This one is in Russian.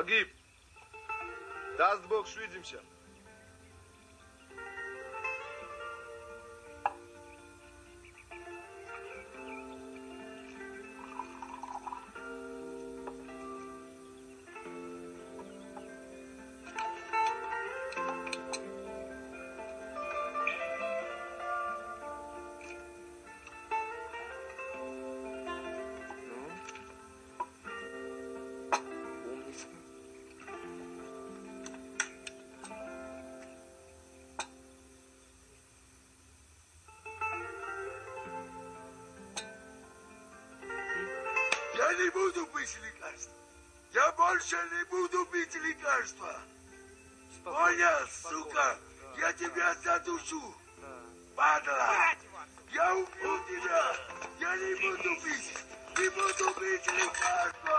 Погиб. Даст Бог, свидимся. Я не буду пить лекарства. Я больше не буду пить лекарства. Понял, сука? Я тебя задушу. Падла. Я убью тебя. Я не буду пить. Не буду пить лекарства.